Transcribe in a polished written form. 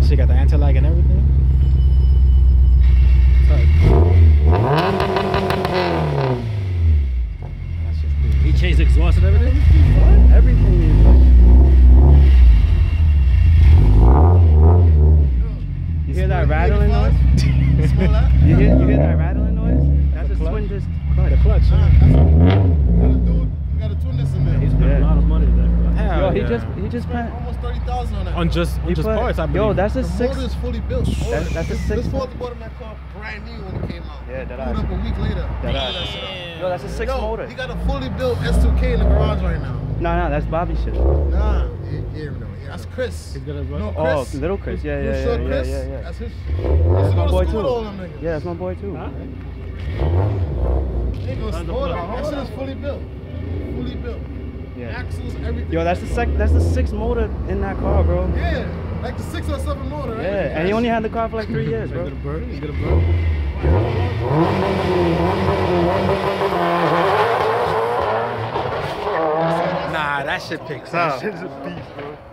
shit got the anti-lag and everything. He changed the exhaust and everything? Everything is You hear that rattling noise? You hear that rattling noise? That's a twin disc clutch. The clutch. You got a twin disc in there. He spent a lot of money there. Hell Yo, yeah. he just spent Almost 30,000 on that. on just parts. I believe. yo, that's a The six. motor is fully built. That's a This six. father bought him that car brand new when it came out. Yeah, that Put up a week later. Yo, that's a six motor. He got a fully built S2K in the garage right now. No, that's Bobby shit. Nah, that's Chris. He's got a No, Oh, Chris. little Chris. Yeah. Chris. That's his. That's my boy All too. them niggas. Yeah, that's my boy too. Huh? They go slow down. That shit is fully built. Fully built. Yeah. Axles, everything. Yo, that's the six motor in that car, bro. Yeah, like the 6 or 7 motor, right? Yeah, and he only had the car for like 3 years, bro. He's got a bird. He's got a bird. Nah, that shit picks That up. shit's a beast, bro.